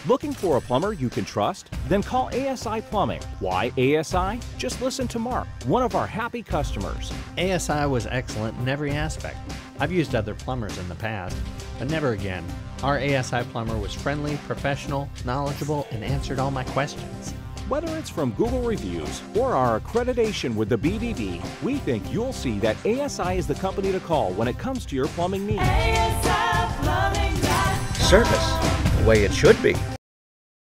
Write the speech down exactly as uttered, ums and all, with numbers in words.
Looking for a plumber you can trust? Then call A S I Plumbing. Why A S I? Just listen to Mark, one of our happy customers. A S I was excellent in every aspect. I've used other plumbers in the past, but never again. Our A S I plumber was friendly, professional, knowledgeable, and answered all my questions. Whether it's from Google reviews or our accreditation with the B B B, we think you'll see that A S I is the company to call when it comes to your plumbing needs. A S I Plumbing dot com. Service, the way it should be.